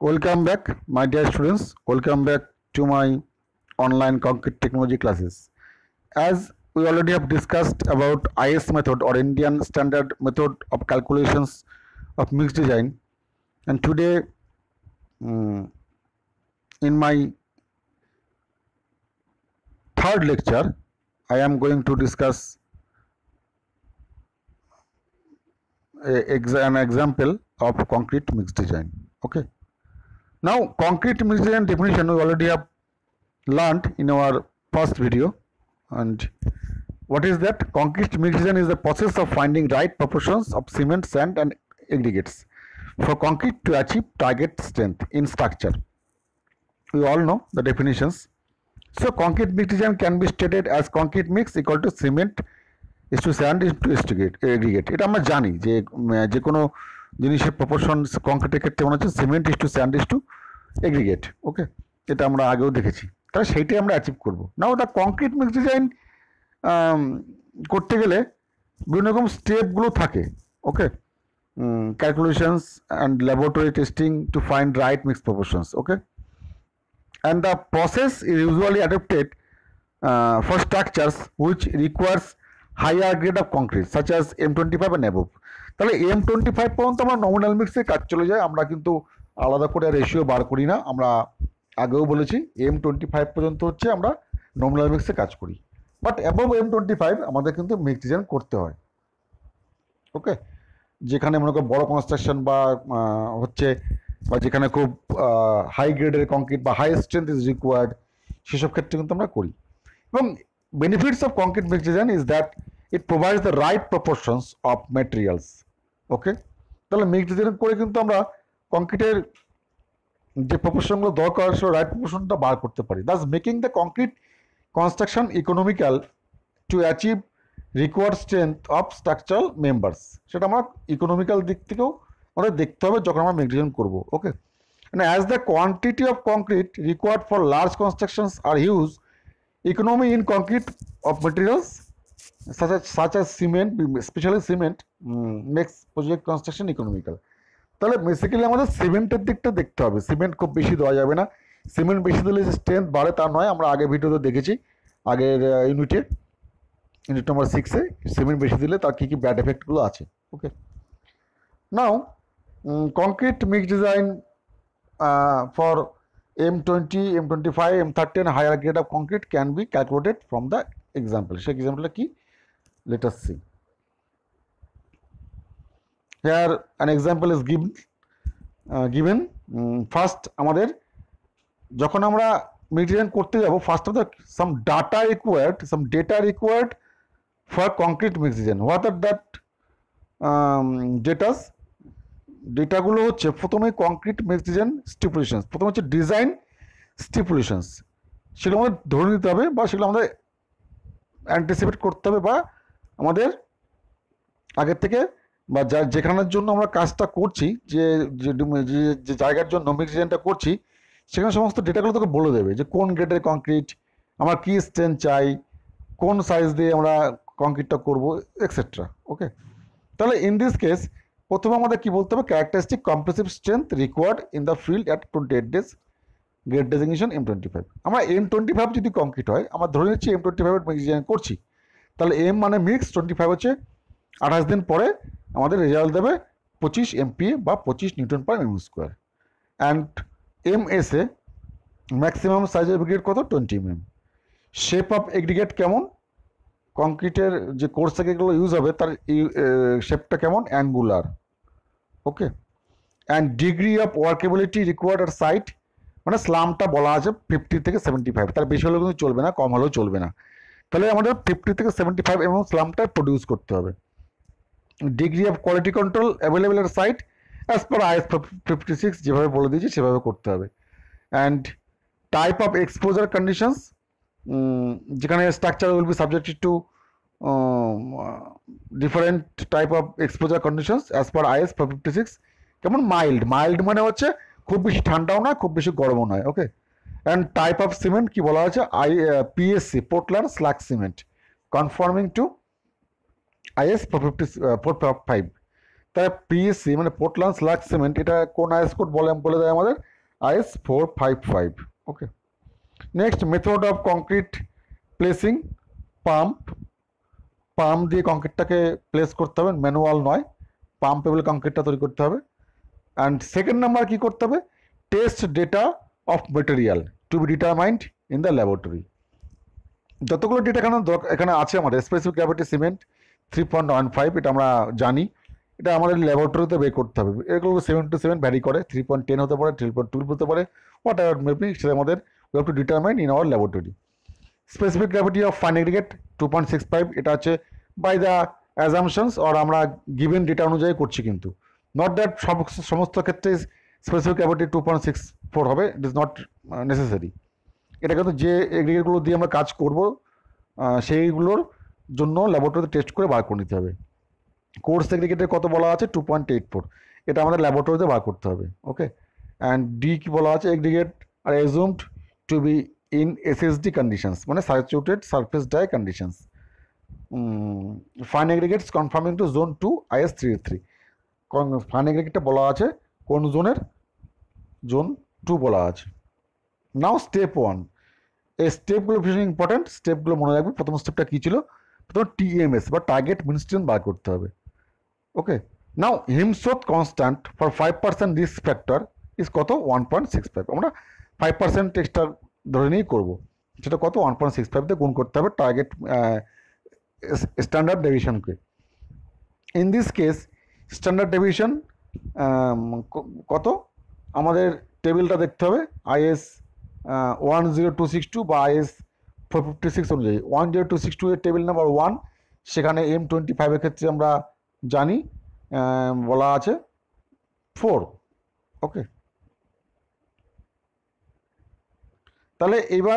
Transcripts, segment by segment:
Welcome back, my dear students. Welcome back to my online concrete technology classes. As we already have discussed about IS method or Indian Standard Method of Calculations of Mixed Design, and today in my third lecture, I am going to discuss an example of concrete mixed design. Okay. Now, concrete mixed design definition we already have learned in our first video. And what is that? Concrete mixed design is the process of finding right proportions of cement, sand, and aggregates for concrete to achieve target strength in structure. We all know the definitions. So, concrete mixed design can be stated as concrete mix equal to cement is to sand is to aggregate. এটা আমরা জানি যে কোনো জিনিসের proportion কংক্রিটের ক্ষেত্রে মনে হচ্ছে cement is to sand is to aggregate. Okay, এটা আমরা আগেও দেখেছি, তাহলে সেইটাই আমরা অ্যাচিভ করবো। Now the concrete mix design করতে গেলে বিভিন্ন রকম স্টেপগুলো থাকে। Okay, calculations and laboratory testing to find right mix proportions. Okay, and the process is usually adapted for structures which requires higher grade of concrete such as M25 and above. তাহলে M25 পর্যন্ত আমরা nominal মিক্সে কাজ চলে যায়, আমরা কিন্তু আলাদা করে রেশিও বার করি না। আমরা আগেও বলেছি M25 পর্যন্ত হচ্ছে আমরা নমিনাল মিক্সে কাজ করি, বাট অ্যাবভ M25 আমাদের কিন্তু মিক্স ডিজাইন করতে হয়। ওকে, যেখানে মনে করো বড় কনস্ট্রাকশন বা হচ্ছে বা যেখানে খুব হাই গ্রেডের কংক্রিট বা হাই স্ট্রেংথ ইজ রিকোয়ার্ড, সেসব ক্ষেত্রে কিন্তু আমরা করি। এবং benefits of concrete mixed design is that it provides the right proportions of materials. ওকে, তাহলে মিক্সড ডিজাইন করে কিন্তু আমরা কংক্রিটের যে প্রপোর্শনগুলো দরকার সে রাইট প্রপোর্শনটা বার করতে পারি, thus making the concrete construction economical to achieve required strength of structural members. সেটা আমরা ইকোনমিক্যাল দিক থেকেও আমাদের দেখতে হবে যখন আমরা মিক্সড ডিজাইন করবো। Okay, and as the quantity of concrete required for large constructions are huge, economy in concrete of materials such as cement, especially cement, makes project construction economical. তাহলে বেসিক্যালি আমাদের সিমেন্টের দিকটা দেখতে হবে। সিমেন্ট খুব বেশি দেওয়া যাবে না, সিমেন্ট বেশি দিলে যে স্ট্রেংথ বাড়ে তা নয়। আমরা আগে ভিডিওতে দেখেছি, আগের ইউনিট নম্বর 6-এ সিমেন্ট বেশি দিলে তার কী কী ব্যাড এফেক্টগুলো আছে। Okay, now concrete mix design for M20, M25, M30 and higher grade of concrete can be calculated from the example. সেই এক্সাম্পলটা কি? Let us see. Here an example is given. First আমাদের যখন আমরা মিক্স ডিজাইন করতে যাব, first of the some data required for concrete mix design. What are that ডেটাগুলো হচ্ছে প্রথমে কংক্রিট মিক্স ডিজাইন স্টিপুলেশনস, প্রথমে হচ্ছে ডিজাইন স্টিপুলেশনস, সেগুলো আমাদের ধরে নিতে হবে বা সেগুলো আমাদের অ্যান্টিসিপেট করতে হবে বা আমাদের আগের থেকে বা যেখানের জন্য আমরা কাজটা করছি, যে জায়গার জন্য মিক্স ডিজাইনটা করছি, সেখানে সমস্ত ডেটাগুলো তোকে বলে দেবে যে কোন গ্রেডের কংক্রিট, আমার কী স্ট্রেংথ চাই, কোন সাইজ দিয়ে আমরা কংক্রিটটা করবো, এক্সেট্রা। ওকে, তাহলে ইন দিস কেস প্রথমে আমাদের কি বলতে হবে? Characteristic compressive strength required in the field at 28 days, grade designation M25। আমরা M25 যদি কংক্রিট হয়, আমরা ধরে নিচ্ছি M25 মিক্স ডিজাইন করছি, তাহলে M মানে মিক্স, 25 হচ্ছে 28 দিন পরে আমাদের রেজাল্ট দেবে 25 MPa বা 25 newton per mm square. And MS-এ ম্যাক্সিমাম সাইজের ব্রিগেড কত? 20 mm। শেপ অফ এগ্রিগেট কেমন? কংক্রিটের যে কোর্স এগুলো ইউজ হবে তার শেপটা কেমন? Angular. Okay, and degree of workability required are site, মানে স্লামটা বলা আছে 50 থেকে 75, তার বেশি হলেও কিন্তু চলবে না, কম হলেও চলবে না। তাহলে আমাদের 50 থেকে 75 এবং স্লামটা প্রডিউস করতে হবে। Degree of quality control available are site as per IS 56 যেভাবে বলে দিয়েছি সেভাবে করতে হবে। And type of exposure conditions, যেখানে structure will be subjected to different type of exposure conditions as per IS 56। কেমন? মাইল্ড মানে হচ্ছে খুব বেশি ঠান্ডাও না, খুব বেশি গরমও নয়। Okay, and type of cement কি বলা হয়েছে? PSC, Portland slag cement, conforming to IS 455। তাই PSC মানে পোর্টল্যান্ড স্ল্যাগ সিমেন্ট, এটা কোন IS কোড বলে দেয় আমাদের? IS 455. Okay. Next, method of concrete placing, pump দিয়ে কংক্রিটটাকে প্লেস করতে হবে, ম্যানুয়াল নয়, পাম্পেবল কংক্রিটটা তৈরি করতে হবে। অ্যান্ড সেকেন্ড নাম্বার কি করতে হবে, test data of material to be determined in the laboratory. যতগুলো ডেটা এখানে আছে আমাদের, স্পেসিফিক গ্র্যাভিটি সিমেন্ট 3.15, এটা আমরা জানি, এটা আমাদের ল্যাবরেটরিতে বের করতে হবে। এগুলো 7 to 7 ভ্যারি করে, 3.10 হতে পারে, 3.12 হতে পারে, হোয়াট এভার মেবি, সেটা আমাদের we have to determine in our laboratory. Specific gravity of fine aggregate 2.65, এটা হচ্ছে বাই দ্য অ্যাজামশনস অর আমরা গিভেন ডেটা অনুযায়ী করছি, কিন্তু নট দ্যাট সমস্ত ক্ষেত্রে স্পেসিফিক গ্র্যাভিটি 2.64 হবে, ইট ইজ নট নেসেসারি। এটা কিন্তু যে এগ্রিগেটগুলো দিয়ে আমরা কাজ করব সেইগুলোর জন্য ল্যাবরেটরিতে টেস্ট করে বার করে নিতে হবে। কোর্স এগ্রিগেটের কত বলা আছে, 2.84, এটা আমাদের ল্যাবরেটরিতে বার করতে হবে। ওকে। অ্যান্ড ডি কি বলা আছে, aggregate are assumed to be in SSD conditions, মানে saturated surface dry conditions. Fine aggregates conforming to zone 2 IS 383, fine এগ্রিগেটটা বলা আছে কোন জোনের, জোন 2 বলা আছে। নাও স্টেপ 1, এই স্টেপগুলো ভীষণ ইম্পর্টেন্ট, স্টেপগুলো মনে রাখবে। প্রথম স্টেপটা কী ছিল, প্রথম TMS বা টার্গেট মিন স্ট্রেন্থ বার করতে হবে। ওকে। নাও হিমস্রোত constant for 5% risk factor is কত, 1.65, আমরা 5% এক্সট্রা ধরে নিয়েই করবো, সেটা কত, 1.65 দিয়ে গুণ করতে হবে টার্গেট স্ট্যান্ডার্ড ডেভিয়েশনকে। In this case standard deviation কত, আমাদের টেবিলটা দেখতে হবে IS 10262 বা IS 456 অনুযায়ী। 10262 এর টেবিল নাম্বার 1, সেখানে M25 এর ক্ষেত্রে আমরা জানি বলা আছে 4। ওকে। তাহলে এবার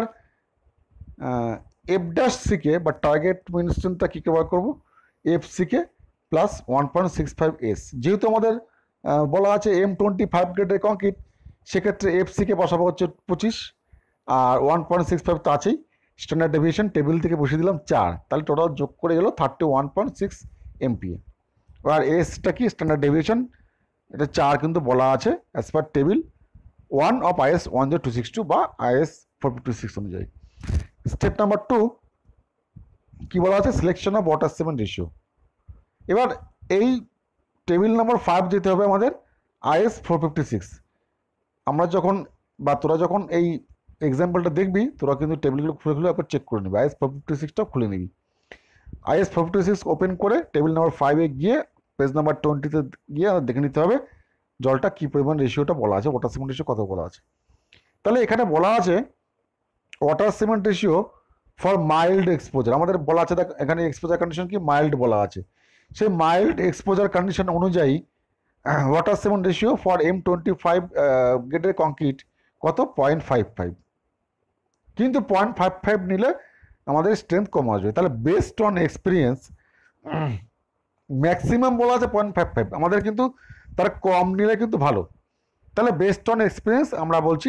F'(C) বা টার্গেট মিন স্ট্রেন্থটা কী বার করবো, FC প্লাস 1.65S। যেহেতু আমাদের বলা আছে M25 গ্রেডের কংক্রিট, সেক্ষেত্রে FC বসাবো হচ্ছে 25 আর 1.65 তো আছেই। স্ট্যান্ডার্ড ডেভিয়েশন টেবিল থেকে বসিয়ে দিলাম 4, তাহলে টোটাল যোগ করে গেল 31.6 MPa। আর এসটা কি, স্ট্যান্ডার্ড ডেভিয়েশন, এটা 4 কিন্তু বলা আছে as per table 1 of IS 10262 বা IS 456 অনুযায়ী। স্টেপ নাম্বার 2 কি বলা আছে, selection of water cement ratio. এবার এই টেবিল নাম্বার 5 যেতে হবে আমাদের IS 456। আমরা যখন বা তোরা যখন এই এক্সাম্পলটা দেখবি, তোরা কিন্তু টেবিলগুলো খুলে খুলে একবার চেক করে নিবি, IS 456টাও খুলে নিবি। IS 456 ওপেন করে টেবিল নাম্বার 5-এ গিয়ে পেজ নাম্বার 20-তে গিয়ে দেখে নিতে হবে জলটা কী পরিমাণ রেশিওটা বলা আছে, ওয়াটার সিমেন্ট রেশিও কত বলা আছে। তাহলে এখানে বলা আছে water cement ratio for mild exposure, আমাদের বলা আছে দেখ এখানে এক্সপোজার কন্ডিশন কি মাইল্ড বলা আছে, সেই মাইল্ড এক্সপোজার কন্ডিশন অনুযায়ী water cement ratio for M25 গ্রেডের কংক্রিট কত, 0.55। কিন্তু 0.55 নিলে আমাদের স্ট্রেংথ কম আসবে। তাহলে বেসড অন এক্সপিরিয়েন্স ম্যাক্সিমাম বলা আছে 0.55, আমাদের কিন্তু তার কম নিলে কিন্তু ভালো। তাহলে বেসড অন এক্সপিরিয়েন্স আমরা বলছি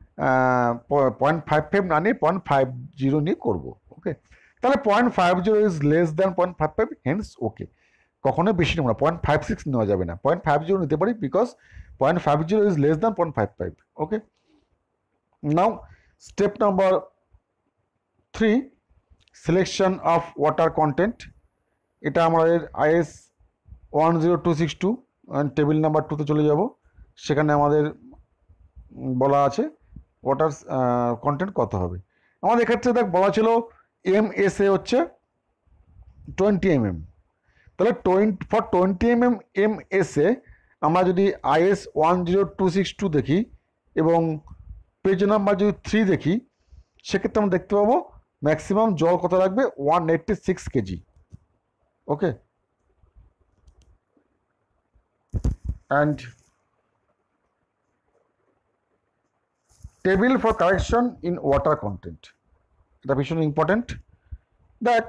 0.55 না নিয়ে 0.50 নিয়ে করবো। ওকে। তাহলে 0.50 is less than 0.55, hence okay. কখনোই বেশি নেব না, 0.56 নেওয়া যাবে না, 0.50 নিতে পারি because 0.50 is less than 0.55। Okay. Now step number 3, selection of water content. এটা আমাদের IS 10262 টেবিল নাম্বার 2-তে চলে যাব, সেখানে আমাদের বলা আছে ওয়াটার কন্টেন্ট কত হবে। আমাদের এক্ষেত্রে দেখ বলা ছিল MSA হচ্ছে 20 mm, তাহলে 20 mm MSA আমরা যদি IS 10262 দেখি এবং পেজ নাম্বার যদি 3 দেখি, সেক্ষেত্রে আমরা দেখতে পাবো ম্যাক্সিমাম জল কত লাগবে, 186 kg. Okay. And table for correction in water content, এটা ভীষণ ইম্পর্টেন্ট। দেখ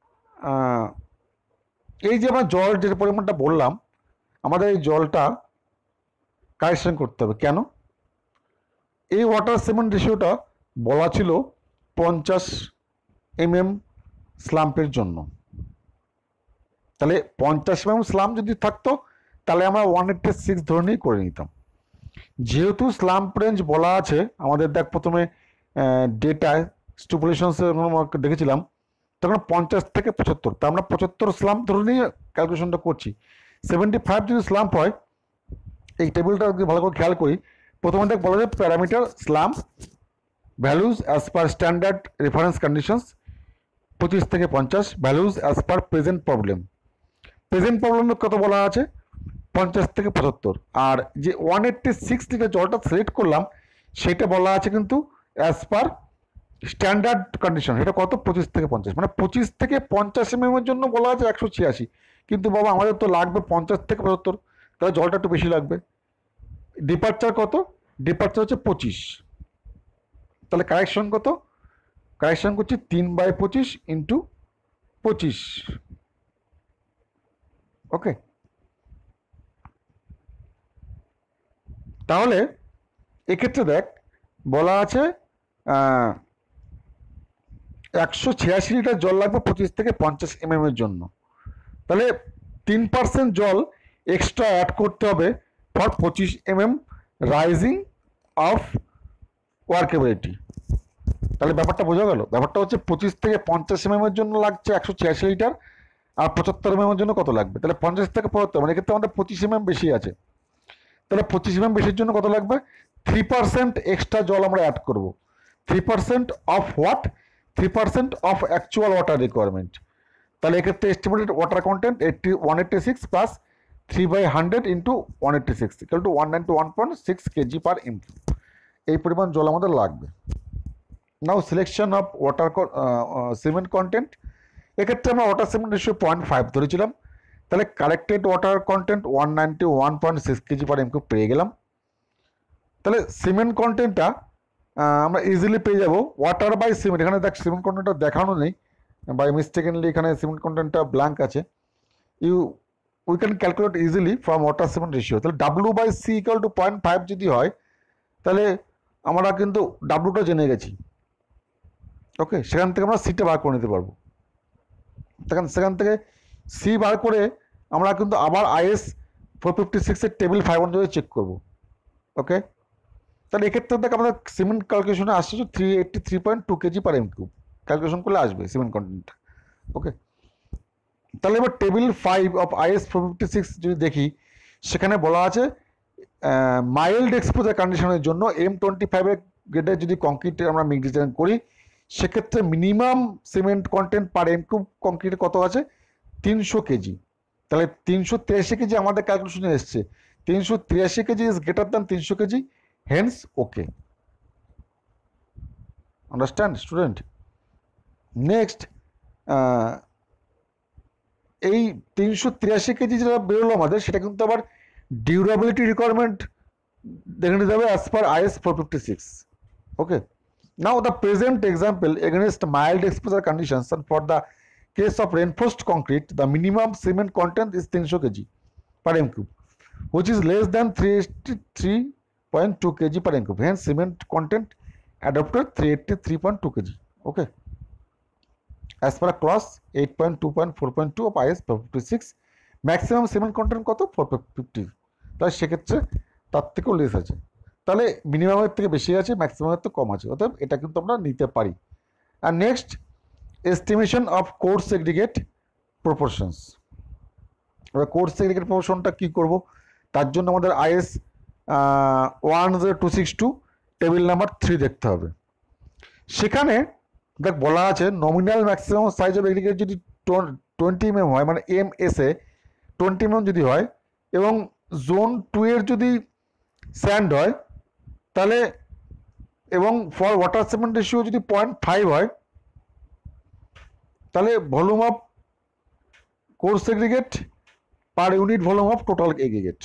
এই যে আমরা জল যে পরিমাণটা বললাম, আমাদের এই জলটা কারেকশন করতে হবে। কেন, এই ওয়াটার সিমেন্ট রেশিওটা বলা ছিল 50 mm স্লাম্পের জন্য। তাহলে 50 mm স্লাম্প যদি থাকতো তাহলে আমরা 186 ধরে নিয়ে করে নিতাম। যেহেতু স্লাম্প রেঞ্জ বলা আছে আমাদের, দেখ প্রথমে ডেটায় স্টিপুলেশনস দেখেছিলাম তখন 50 থেকে 75, তা আমরা 75 স্লাম্প ধরে নিয়ে ক্যালকুলেশনটা করছি। 75 যদি স্লাম্প হয়, এই টেবিলটা যদি ভালো করে খেয়াল করি, প্রথমে দেখ বলা যায় parameter slump values as per standard reference conditions 25 থেকে 50, values as per present problem. Present প্রবলেমের কত বলা আছে 50 থেকে 75, আর যে 186 লিটার জলটা সিলেক্ট করলাম সেটা বলা আছে কিন্তু অ্যাজ পার স্ট্যান্ডার্ড কন্ডিশন, এটা কত 25 থেকে 50, মানে 25 থেকে 50 এর জন্য বলা আছে 186, কিন্তু বাবা আমাদের তো লাগবে 50 থেকে 75, তাহলে জলটা একটু বেশি লাগবে। ডিপারচার কত, ডিপারচার হচ্ছে 25, তাহলে কারেকশন কত, কারেকশন করছি 3/25 ইন্টু 25, ওকে। তাহলে এক্ষেত্রে দেখ বলা আছে 186 লিটার জল লাগবে 25 থেকে 50 এর জন্য, তাহলে 3% জল এক্সট্রা অ্যাড করতে হবে ফর 25 রাইজিং অফ ওয়ার্কেবিলিটি। তাহলে ব্যাপারটা বোঝা গেল, ব্যাপারটা হচ্ছে 25 থেকে 50 এর জন্য লাগছে 186 লিটার, আর 75 এর জন্য কত লাগবে, তাহলে 50 থেকে 75, মানে এক্ষেত্রে আমাদের 25 বেশি আছে, তাহলে 25 বেশির জন্য কত লাগবে 3% এক্সট্রা জল আমরা অ্যাড করব। 3% of what, 3% of actual water requirement. তাহলে এক্ষেত্রে estimated water content 186 plus 3/100 into 186 equal to 191.6 kg per MQ, এই পরিমাণ জল আমাদের লাগবে। Now selection of water cement content, এক্ষেত্রে আমরা ওয়াটার সিমেন্ট রেশিও 0.5 ধরেছিলাম, তাহলে collected water content 191.6 kg per MQ পেয়ে গেলাম। তাহলে সিমেন্ট কন্টেন্টটা আমরা ইজিলি পেয়ে যাব ওয়াটার বাই সিমেন্ট, এখানে দেখ সিমেন্ট কন্টেন্টটা দেখানো নেই, বাই মিস্টেকেনলি এখানে সিমেন্ট কন্টেন্টটা ব্ল্যাঙ্ক আছে। We can calculate easily from water cement ratio, তাহলে W/C ইকুয়াল টু 0.5 যদি হয় তাহলে আমরা কিন্তু ডাব্লুটা জেনে গেছি, ওকে। সেখান থেকে আমরা সিটা বার করে নিতে পারবো, সেখান থেকে সি বার করে আমরা কিন্তু আবার IS 456 টেবিল 5 অনুযায়ী চেক করবো, ওকে। তাহলে এক্ষেত্রে দেখ আমাদের সিমেন্ট ক্যালকুলেশনে আসছে 383.2 কেজি পার এমকিউ, ক্যালকুলেশন করলে আসবে সিমেন্ট কন্টেন্টটা, ওকে। তাহলে এবার টেবিল 5 অফ IS 456 যদি দেখি, সেখানে বলা আছে মাইল্ড এক্সপোজার কন্ডিশনের জন্য M25 গ্রেডের যদি কংক্রিট আমরা মিক্স ডিজাইন করি, সেক্ষেত্রে minimum cement content per MQ কংক্রিটে কত আছে 300 কেজি, তাহলে 383 কেজি আমাদের ক্যালকুলেশনে এসছে, 383 kg is greater than 300 kg, hence okay. Understand student? Next এই 383 কেজি যেটা বেরোলো আমাদের, সেটা কিন্তু আবার ডিউরেবিলিটি রিকোয়ারমেন্ট দেখে নিতে হবে as per IS 456, okay. Now the present example against mild exposure conditions and for the case of reinforced concrete, the minimum cement content is 300 kg per m cube, which is less than 383.2 kg per m cube. Hence, cement content adopted 383.2 kg. Okay. As per clause 8.2.4.2 of IS 456, maximum cement content কত 450, তাই সেক্ষেত্রে তার থেকেও less আছে, তাহলে মিনিমামের থেকে বেশি আছে, ম্যাক্সিমামের থেকে কম আছে, অতএব এটা কিন্তু আমরা নিতে পারি। আর next estimation of core segregate proportions. এবার কোর সেগ্রিগেট প্রপোর্শনটা কী করব, তার জন্য আমাদের IS 10262 টেবিল নাম্বার 3 দেখতে হবে। সেখানে দেখ বলা আছে nominal maximum size of aggregate যদি 20 mm হয়, মানে MSA 20 mm যদি হয়, এবং জোন 2 এর যদি স্যান্ড হয়, তাহলে এবং ফর ওয়াটার সিমেন্ট রেশিও যদি 0.5 হয়, তাহলে volume of core segregate per unit volume of total aggregate.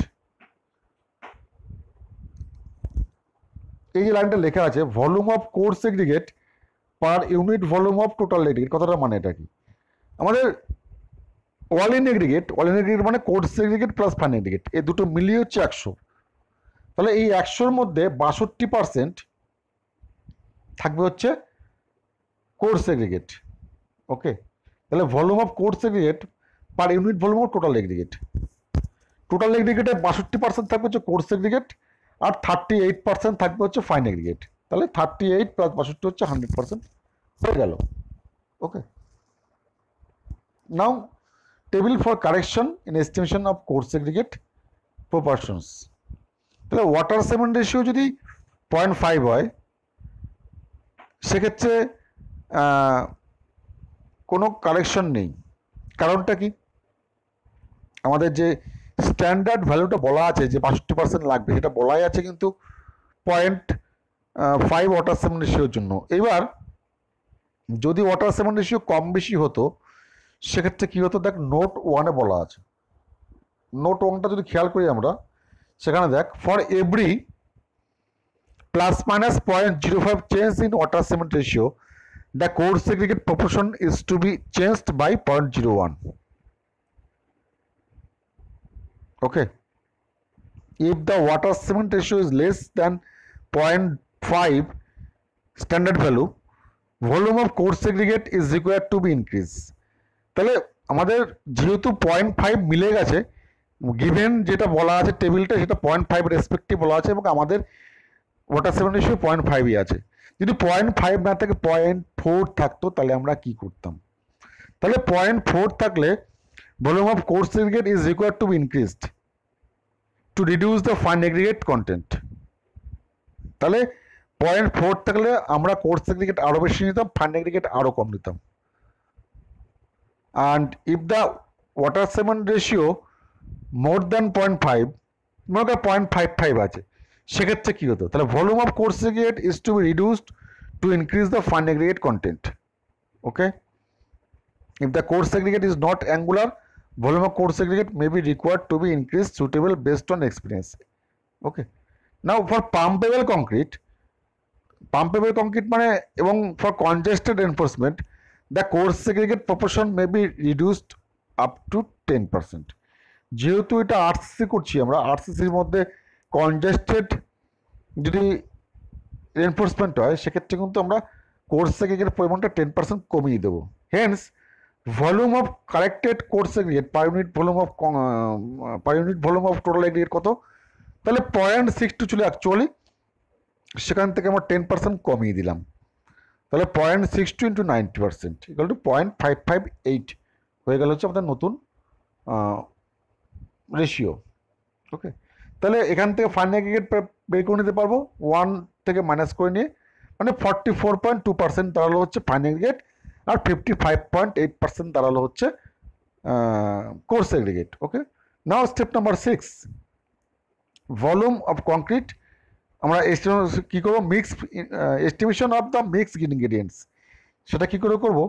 এই যে লাইনটা লেখা আছে volume of core segregate per unit volume of total aggregate, কথাটা মানে এটা কি, আমাদের অল ইন এগ্রিগেট মানে core segregate plus fine aggregate, এই দুটো মিলিয়ে হচ্ছে 100। তাহলে এই 100-র মধ্যে 62% থাকবে হচ্ছে কোর সেগ্রিগেট, ওকে। তাহলে volume of core segregate per unit volume of total এগ্রিগেটে 62% থাকবে হচ্ছে কোর সেগ্রিগেট, আর 38% থাকবে হচ্ছে ফাইন এগ্রিগেট। তাহলে 38 প্লাস 62 হচ্ছে 100% হয়ে গেল। Okay, now table for correction in estimation of coarse aggregate proportions. তাহলে ওয়াটার সিমেন্ট রেশিও যদি 0.5 হয় সেক্ষেত্রে কোনো কারেকশন নেই। কারণটা কি, আমাদের যে স্ট্যান্ডার্ড ভ্যালুটা বলা আছে যে 62% লাগবে সেটা বলাই আছে কিন্তু 0.5 ওয়াটার সিমেন্ট রেশিওর জন্য। এবার যদি ওয়াটার সিমেন্ট রেশিও কম বেশি হতো সেক্ষেত্রে কী হতো, দেখ নোট 1-এ বলা আছে। নোট 1টা যদি খেয়াল করি আমরা, সেখানে দেখ for every ±0.05 change in water cement ratio the core segregate proportion is to be changed by 0.01. Okay, if the water cement ratio is less than 0.5 standard value, volume of core segregate is required to be increased. তাহলে আমাদের যেহেতু 0.5 মিলে গেছে, given যেটা বলা আছে টেবিলটা সেটা 0.5 রেসপেক্টিভ বলা আছে এবং আমাদের ওয়াটার সিমেন্ট রেশিও 0.5ই আছে। যদি 0.5 না থাকে 0.4 থাকতো তাহলে আমরা কি করতাম, তাহলে 0.4 থাকলে volume of coarse aggregate is required to be increased to reduce the fine aggregate content. তাহলে 0.4 থাকলে আমরা কোর্স এগ্রিগেট আরও বেশি নিতাম, ফাইন এগ্রিগেট আরও কম নিতাম। And if the water cement ratio more than 0.5, মনে কর 0.55 আছে, সেক্ষেত্রে কী হতো, তাহলে volume of coarse aggregate is to be reduced to increase the fine aggregate content. Okay, if the coarse aggregate is not angular, volume of coarse aggregate may be required to be increase suitable based on experience. Okay, now for pumpable concrete মানে এবং for congested enforcement the coarse aggregate proportion may be reduced up to 10%। যেহেতু এটা RCC করছি আমরা, আরসিসির মধ্যে congested যদি enforcement হয় সেক্ষেত্রে কিন্তু আমরা কোর্স এগ্রিগেটের পরিমাণটা 10% কমিয়ে দেবো। Hence volume of corrected coarse aggregate per unit volume of total aggregate কত, তাহলে 0.62 ছিল অ্যাকচুয়ালি, সেখান থেকে আমরা 10% কমিয়ে দিলাম। তাহলে 0.62 ইন্টু 90% ইকুয়াল টু 0.558 হয়ে গেল হচ্ছে আমাদের নতুন রেশিও। ওকে, তাহলে এখান থেকে ফাইন এগ্রিগেট বের করে নিতে পারবো 1 থেকে মাইনাস করে নিয়ে, মানে 44.2% দাঁড়ালো হচ্ছে ফাইন এগ্রিগেট আর 55.8% দাঁড়ালো হচ্ছে coarse aggregate. Okay, now step number 6, volume of concrete. আমরা কী করবো, estimation of the mix ingredients, সেটা কী করে করবো,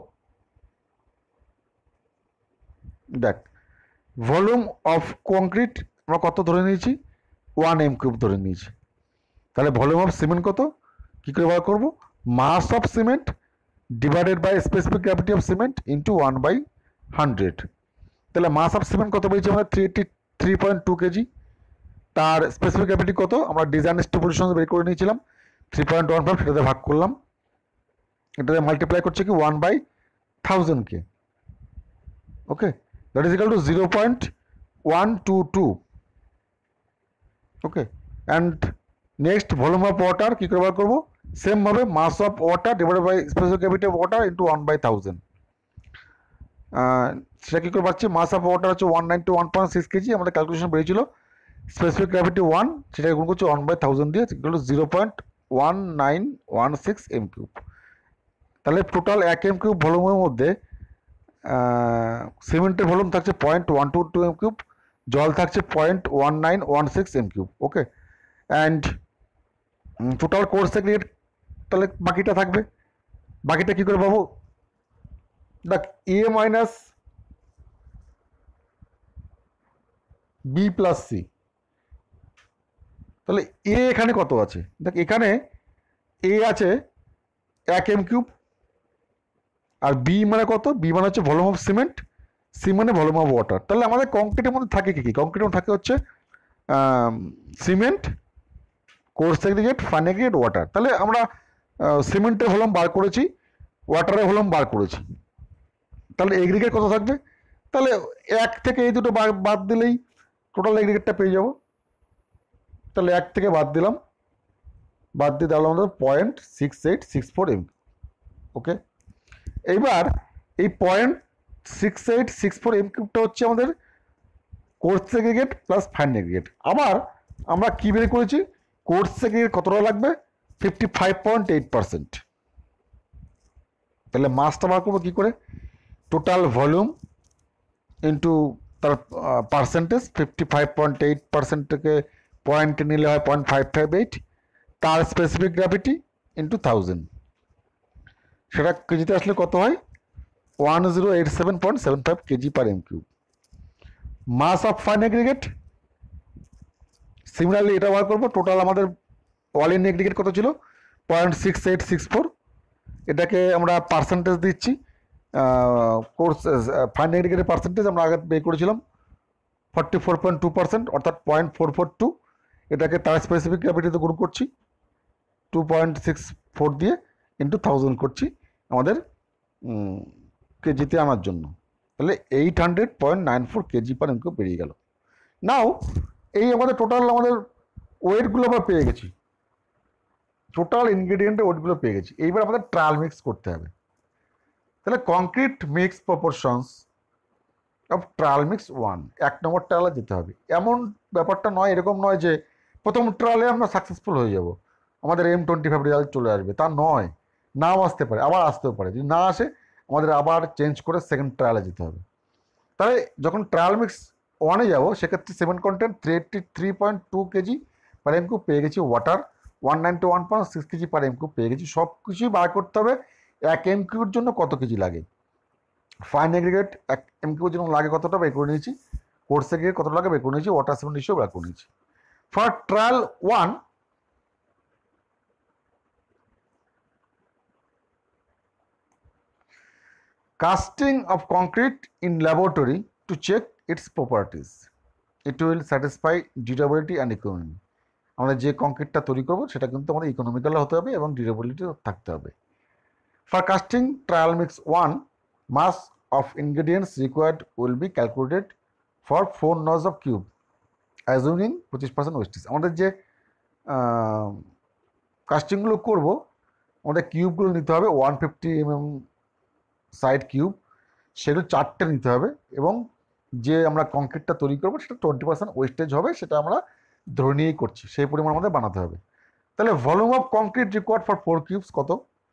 দেখ ভলিউম অফ কংক্রিট আমরা কত ধরে নিয়েছি, 1 m³ ধরে নিয়েছি। তাহলে ভলিউম অফ সিমেন্ট কত, কী করে বার করবো, mass of cement divided by specific gravity of cement into 1/100। তাহলে মাস অফ সিমেন্ট কত পেয়েছি আমরা, 3.2 কেজি। তার স্পেসিফিক গ্র্যাভিটি কত, আমরা ডিজাইন স্টিপুলেশন বের করে নিয়েছিলাম 3.15, সেটাতে ভাগ করলাম, এটাতে মাল্টিপ্লাই করছে কি 1/1000 কে। Okay, that is equal to 0.122। Okay, and next volume of water কী করে বার করবো, সেমভাবে mass of water divided by specific gravity of water into 1/1000। সেটা কী করে পাচ্ছি, মাস অফ ওয়াটার হচ্ছে 191.6 কেজি, আমাদের ক্যালকুলেশন বেরিয়েছিল, স্পেসিফিক গ্র্যাভিটি 1, সেটা গুণ করছে 1/1000 দিয়ে, ইকুয়াল টু 0.1916 m³। তাহলে টোটাল 1 m³ ভলিউমের মধ্যে সিমেন্টের ভলিউম থাকছে 0.122 m³, জল থাকছে 0.1916 m³। Okay, and total coarse aggregate তাহলে বাকিটা থাকবে, বাকিটা কী করে পাবো, দেখ A minus B plus C. তাহলে এ এখানে কত আছে, দেখ এখানে এ আছে 1 m³ আর বি মানে কত, বি মানে হচ্ছে ভলিউম অফ সিমেন্ট, সি মানে ভলিউম অফ ওয়াটার। তাহলে আমাদের কংক্রিটের মধ্যে থাকে কি, কংক্রিটের মধ্যে থাকে হচ্ছে cement, coarse aggregate, fine aggregate, water. তাহলে আমরা সিমেন্টের ভলিউম বার করেছি, ওয়াটারের ভলিউম বার করেছি, তাহলে এগ্রিগেট কত থাকবে, তাহলে 1 থেকে এই দুটো বাদ দিলেই টোটাল এগ্রিগেটটা পেয়ে যাব। তাহলে 1 থেকে বাদ দিলাম, বাদ দিয়ে তাহলে আমাদের 0.6864 এম। ওকে, এইবার এই 0.6864 এম কিউবটা হচ্ছে আমাদের coarse aggregate plus fine aggregate. আবার আমরা কি বের করেছি, কোর্স এগ্রিগেট কতটা লাগবে, 55.8%। তাহলে মাসটা বার করবো কী করে, টোটাল ভলিউম ইন্টু তার পার্সেন্টেজ, 55.8% থেকে পয়েন্টে নিলে হয় 0.558, তার স্পেসিফিক গ্র্যাভিটি ইন্টু 1000, সেটা কেজিতে আসলে কত হয়, 1087.75 kg per M cube. Mass of fine aggregate similarly এটা বার করবো, টোটাল আমাদের অল ইন এগ্রিগেট কত ছিল, 0.6864, এটাকে আমরা পার্সেন্টেজ দিচ্ছি, কোর্স ফাইন এগ্রিগেটের পার্সেন্টেজ আমরা আগে বের করেছিলাম 44.2%, অর্থাৎ 0.442, এটাকে তার স্পেসিফিক গ্র্যাভিটিতে গুণ করছি 2.64 দিয়ে ইন্টু 1000 করছি আমাদের কেজিতে আনার জন্য, তাহলে 800.94 কেজি পার এম কিউব বেরিয়ে গেল। নাও এই আমাদের টোটাল আমাদের ওয়েটগুলো আমরা পেয়ে গেছি, টোটাল ইনগ্রেডিয়েন্টের ওয়েটগুলো পেয়ে গেছি। এইবার আমাদের ট্রায়াল মিক্স করতে হবে। তাহলে concrete mix proportions of trial mix 1, 1 নম্বর ট্রায়ালে যেতে হবে। এমন ব্যাপারটা নয়, এরকম নয় যে প্রথম ট্রায়ালে আমরা সাকসেসফুল হয়ে যাব, আমাদের M25 রেজাল্ট চলে আসবে, তা নয়, নাও আসতে পারে, আবার আসতেও পারে। যদি না আসে আমাদের আবার চেঞ্জ করে সেকেন্ড ট্রায়ালে যেতে হবে। তাহলে যখন ট্রায়াল মিক্স 1-এ যাবো, সেক্ষেত্রে 7 content 3.2 kg per M cube পেয়ে গেছি, water 191.6 kg per M cube পেয়ে গেছি। সব কিছুই বার করতে হবে 1 এম কিউবের জন্য কত কেজি লাগে, ফাইন এগ্রিগেট 1 এম কিউবের জন্য লাগে কতটা বের করে নিয়েছি, কোর্স এগ্রিগেট কত লাগে বের করে নিয়েছি, ওয়াটার সেভেন রেশিও বের করে নিয়েছি। For trial 1, casting of concrete in laboratory to check its properties. It will satisfy durability and economy. আমরা যে কংক্রিটটা তৈরি করবো সেটা কিন্তু আমাদের ইকোনমিক্যাল হতে হবে এবং ডিউরেবিলিটি থাকতে হবে। For casting trial mix 1, mass of ingredients required will be calculated for 4 nos of cube assuming 25% wastage. আমাদের যে কাস্টিংগুলো করবো, আমাদের কিউবগুলো নিতে হবে 150 mm সাইড কিউব, সেগুলো 4টে নিতে হবে, এবং যে আমরা কংক্রিটটা তৈরি করবো সেটা 20% ওয়েস্টেজ হবে, সেটা আমরা ধরে নিয়েই করছি, সেই পরিমাণ আমাদের বানাতে হবে। তাহলে volume of concrete required for 4 cubes কত,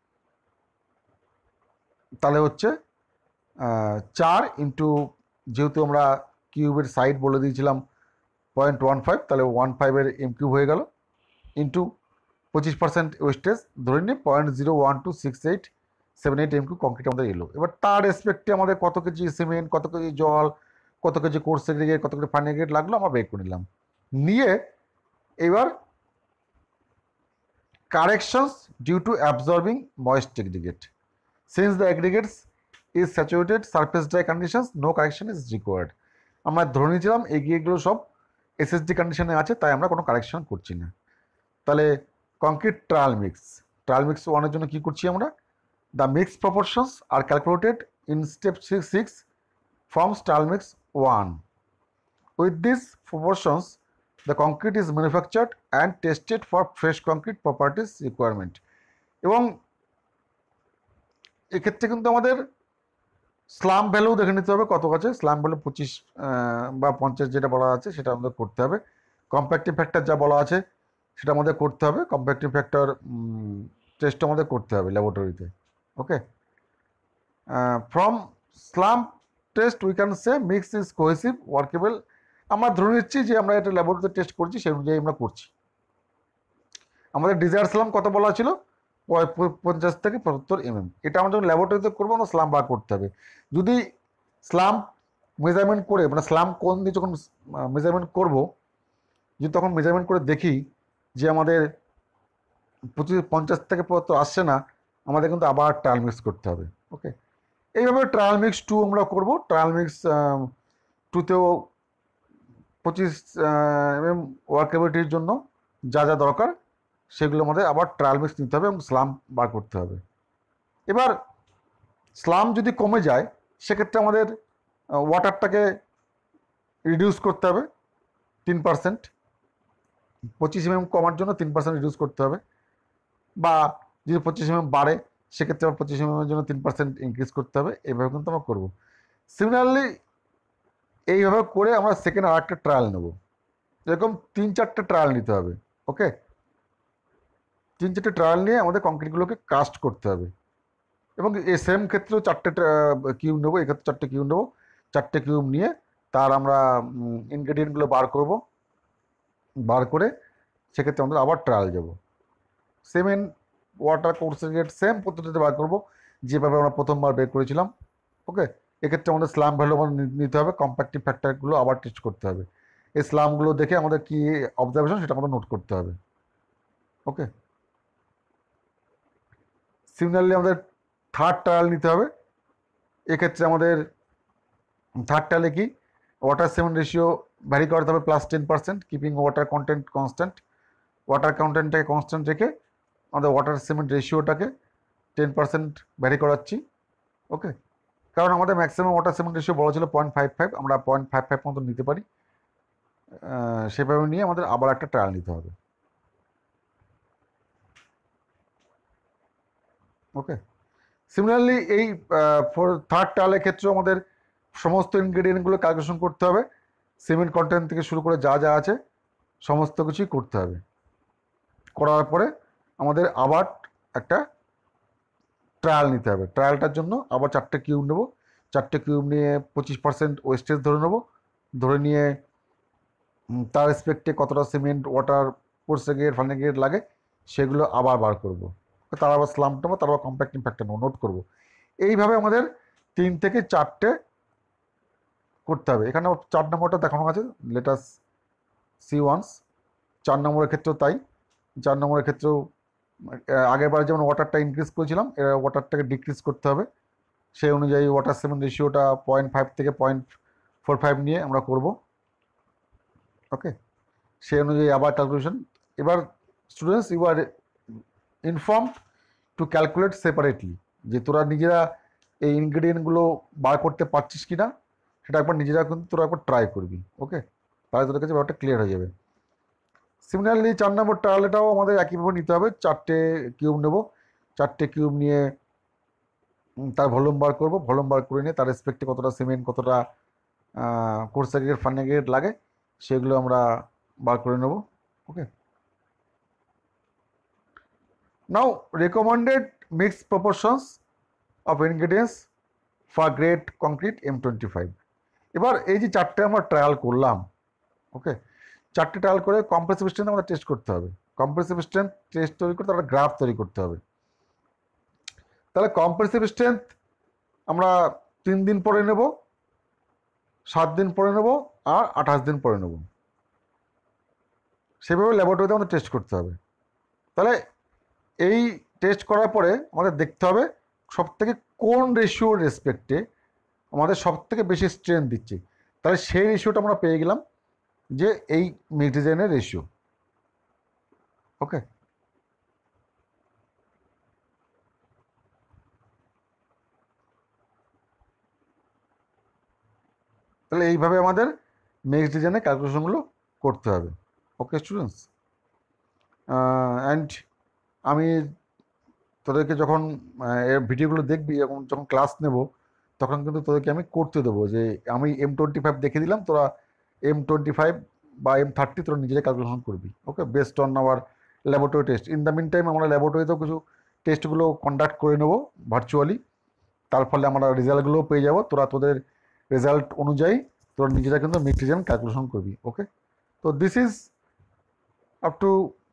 তাহলে হচ্ছে 4 ইন্টু, যেহেতু আমরা কিউবের সাইড বলে দিয়েছিলাম 0.15, তাহলে 15-এর এম কিউব হয়ে গেল, ইন্টু 25% ওয়েস্টেজ ধরে নিয়ে 0.0126878 এম কিউব কংক্রিট আমাদের এলো। এবার তার রেসপেক্টে আমাদের কত কেজি সিমেন্ট, কত কেজি জল, কত কেজি কোর্স এগ্রিগেট, কত কেজি ফাইন এগ্রিগেট লাগলো আমরা বের করে নিলাম। নিয়ে এবার corrections due to absorbing moist aggregate, since the aggregates is saturated surface dry conditions, no correction is required. আমরা ধরে নিয়েছিলাম এগ্রিগেটগুলো সব এসএসডি কন্ডিশনে আছে, তাই আমরা কোনো কারেকশন করছি না। তাহলে কংক্রিট ট্রায়াল মিক্স 1-এর জন্য কী করছি আমরা, the mix proportions are calculated in step 6 forms trial mix 1। With this proportions the concrete is manufactured and tested for fresh concrete properties requirement. এবং এক্ষেত্রে কিন্তু আমাদের স্লাম ভ্যালু দেখে নিতে হবে কত আছে, স্লাম ভ্যালু 25 বা 50 যেটা বলা আছে সেটা আমাদের করতে হবে। কম্প্যাক্টিভ ফ্যাক্টর যা বলা আছে সেটা আমাদের করতে হবে, কম্প্যাক্টিভ ফ্যাক্টর টেস্ট আমাদের করতে হবে ল্যাবরেটরিতে। Okay, from slump test we can say mix is cohesive workable. আমরা ধরে নিচ্ছি যে আমরা এটা ল্যাবরেটরিতে টেস্ট করছি, সেই অনুযায়ী আমরা করছি। আমাদের ডিজায়ার স্লাম কত বলা ছিল, 50 থেকে 75 mm। এটা আমরা যখন ল্যাবরেটরিতে করবো আমরা স্লাম বার করতে হবে। যদি স্লাম মেজারমেন্ট করে, মানে স্লাম কোন দিয়ে যখন মেজারমেন্ট করবো, যদি তখন মেজারমেন্ট করে দেখি যে আমাদের 50 থেকে 75 আসছে না, আমাদের কিন্তু আবার ট্রায়াল মিক্স করতে হবে। ওকে, এইভাবে ট্রায়াল মিক্স 2 আমরা করবো। ট্রায়াল মিক্স 2তেও 25 mm ওয়ার্কেবিলিটির জন্য যা যা দরকার সেগুলো আমাদের আবার ট্রায়াল মিক্স নিতে হবে এবং স্লাম বার করতে হবে। এবার স্লাম যদি কমে যায় সেক্ষেত্রে আমাদের ওয়াটারটাকে রিডিউস করতে হবে 3%, 25 mm কমার জন্য 3% রিডিউস করতে হবে, বা যদি 25 mm বাড়ে সেক্ষেত্রে আবার 25 mm জন্য 3% ইনক্রিজ করতে হবে। এইভাবে কিন্তু আমরা করবো। সিমিলারলি এইভাবে করে আমরা সেকেন্ড আর একটা ট্রায়াল নেব। এরকম 3-4টে ট্রায়াল নিতে হবে। ওকে, 3-4টে ট্রায়াল নিয়ে আমাদের কংক্রিটগুলোকে কাস্ট করতে হবে। এবং এই সেম ক্ষেত্রেও 4টে কিউব নেবো, এক্ষেত্রে 4টে কিউব নেবো। 4টে কিউব নিয়ে তার আমরা ইনগ্রেডিয়েন্টগুলো বার করব, বার করে সেক্ষেত্রে আমরা আবার ট্রায়াল যাব। সিমেন্ট ওয়াটার কোর্সেগেট সেম পদ্ধতিতে বার করব যেভাবে আমরা প্রথমবার বের করেছিলাম। ওকে, এক্ষেত্রে আমাদের স্লাম ভ্যালু নিতে হবে, কম্প্যাক্টিভ ফ্যাক্টরগুলো আবার টেস্ট করতে হবে। এই স্লামগুলো দেখে আমাদের কি অবজারভেশন সেটা আমাদের নোট করতে হবে। ওকে, সিমিলারলি আমাদের থার্ড ট্রায়াল নিতে হবে। এক্ষেত্রে আমাদের থার্ড ট্রায়ালে কি ওয়াটার সিমেন্ট রেশিও ভ্যারি করাতে হবে +10%, keeping water content constant. Water কন্টেন্টটাকে কনস্ট্যান্ট রেখে আমাদের ওয়াটার সিমেন্ট রেশিওটাকে 10% ভ্যারি করাচ্ছি। ওকে, কারণ আমাদের ম্যাক্সিমাম ওয়াটার সিমেন্ট রেশিও বড় ছিল 0.55, আমরা 0.55 মতো নিতে পারি। সেভাবে নিয়ে আমাদের আবার একটা ট্রায়াল নিতে হবে। ওকে, সিমিলারলি এই থার্ড ট্রায়ালের ক্ষেত্রেও আমাদের সমস্ত ইনগ্রেডিয়েন্টগুলো ক্যালকুলেশন করতে হবে। সিমেন্ট কন্টেন্ট থেকে শুরু করে যা যা আছে সমস্ত কিছুই করতে হবে। করার পরে আমাদের আবার একটা ট্রায়াল নিতে হবে। ট্রায়ালটার জন্য আবার 4টে কিউব নেব। 4টে কিউব নিয়ে 25% ওয়েস্টেজ ধরে নেব, ধরে নিয়ে তার রেসপেক্টে কতটা সিমেন্ট ওয়াটার কোর্সেগেট ফানেগেট লাগে সেগুলো আবার বার করব। তার আবার স্লাম্প নেবো, তার আবার কম্প্যাক্টিং ফ্যাক্টর নেবো, নোট করব। এইভাবে আমাদের 3 থেকে 4টে করতে হবে। এখানে 4 নম্বরটা দেখানো আছে, লেটাস সি ওয়ান্স। 4 নম্বরের ক্ষেত্রেও তাই। 4 নম্বরের ক্ষেত্রেও আগেরবার যেমন ওয়াটারটা ইনক্রিজ করেছিলাম, এর ওয়াটারটাকে ডিক্রিজ করতে হবে। সেই অনুযায়ী ওয়াটার সিমেন্ট রেশিওটা 0.5 থেকে 0.45 নিয়ে আমরা করব। ওকে, সেই অনুযায়ী আবার ক্যালকুলেশন। এবার students, you are informed to calculate separately, যে তোরা নিজেরা এই ইনগ্রেডিয়েন্টগুলো বার করতে পারছিস কি না সেটা একবার নিজেরা কিন্তু তোরা একবার ট্রাই করবি। ওকে, তাহলে তোদের কাছে ব্যাপারটা ক্লিয়ার হয়ে যাবে। সিমিলারলি 4 নম্বর ট্রায়ালটাও আমাদের একইভাবে নিতে হবে। 4টে কিউব নেব, 4টে কিউব নিয়ে তার ভলিউম বার করব, ভলিউম বার করে নিয়ে তার রেসপেক্টে কতটা সিমেন্ট কতটা কোর্সেগেট ফানেগেট লাগে সেগুলো আমরা বার করে নেব। Okay, now recommended mix proportions of ingredients for grade concrete M25। এবার এই যে 4টে আমরা ট্রায়াল করলাম, ওকে, 4টে ট্রায়াল করে কম্প্রেসিভ স্ট্রেন্থ আমাদের টেস্ট করতে হবে। কম্প্রেসিভ স্ট্রেন্থ টেস্ট তৈরি করতে একটা গ্রাফ তৈরি করতে হবে। তাহলে কম্প্রেসিভ স্ট্রেন্থ আমরা 3 দিন পরে নেব, 7 দিন পরে নেব, আর 28 দিন পরে নেব। সেভাবে ল্যাবরেটরিতে আমাদের টেস্ট করতে হবে। তাহলে এই টেস্ট করার পরে আমাদের দেখতে হবে সবথেকে কোন রেশিওর রেসপেক্টে আমাদের সবথেকে বেশি স্ট্রেন্থ দিচ্ছে। তাহলে সেই রেশিওটা আমরা পেয়ে গেলাম যে এই মিক্স ডিজাইনের রেশিও। ওকে, তাহলে এইভাবে আমাদের মিক্স ডিজাইনের ক্যালকুলেশনগুলো করতে হবে। ওকে স্টুডেন্টস, অ্যান্ড আমি তোদেরকে যখন এর ভিডিওগুলো দেখবি, যখন ক্লাস নেব তখন কিন্তু তোদেরকে আমি করতে দেবো যে আমি M25 দেখে দিলাম, তোরা M25 বা M30 তোরা নিজেরা ক্যালকুলেশন করবি। Okay, best on our laboratory test. In the mean time আমরা ল্যাবরেটরিতেও কিছু টেস্টগুলো কন্ডাক্ট করে নেবো ভার্চুয়ালি, তার ফলে আমরা রেজাল্টগুলোও পেয়ে যাবো। তোরা তোদের রেজাল্ট অনুযায়ী তোরা নিজেরা কিন্তু মিক্স ডিজাইন ক্যালকুলেশন করবি। ওকে, তো this is up to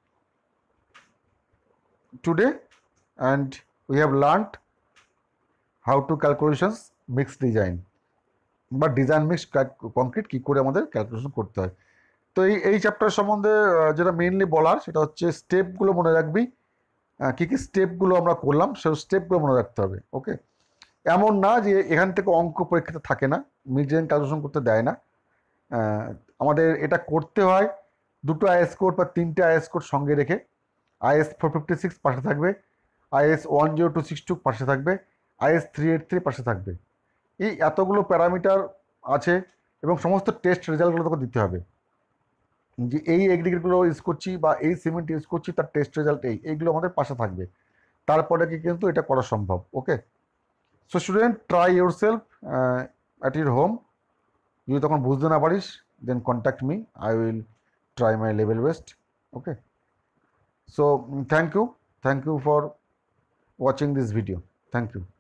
today, and we have learned how to calculations mixed design বা ডিজাইন মিক্স কংক্রিট কী করে আমাদের ক্যালকুলেশন করতে হয়। তো এই চ্যাপ্টার সম্বন্ধে যেটা মেইনলি বলার সেটা হচ্ছে স্টেপগুলো মনে রাখবি, কী কী স্টেপগুলো আমরা করলাম সেই স্টেপগুলো মনে রাখতে হবে। ওকে, এমন না যে এখান থেকে অঙ্ক পরীক্ষাতে থাকে না, মিক্স ডিজাইন ক্যালকুলেশন করতে দেয় না। আমাদের এটা করতে হয় 2টো আইএস কোড বা 3টে আইএস কোড সঙ্গে রেখে। IS 456 পাশে থাকবে, IS 10262 পাশে থাকবে, IS 383 পাশে থাকবে। এই এতগুলো প্যারামিটার আছে এবং সমস্ত টেস্ট রেজাল্টগুলো তোকে দিতে হবে। যে এই এগ্রিগেটগুলো ইউজ করছি বা এই সিমেন্ট ইউজ করছি, তার টেস্ট রেজাল্ট এইগুলো আমাদের পাশে থাকবে, তারপরে কি কিন্তু এটা করা সম্ভব। Okay, so student, try yourself at your home. যদি তখন বুঝতে না পারিস, then contact me, I will try my level best. Okay, so thank you for watching this video, thank you.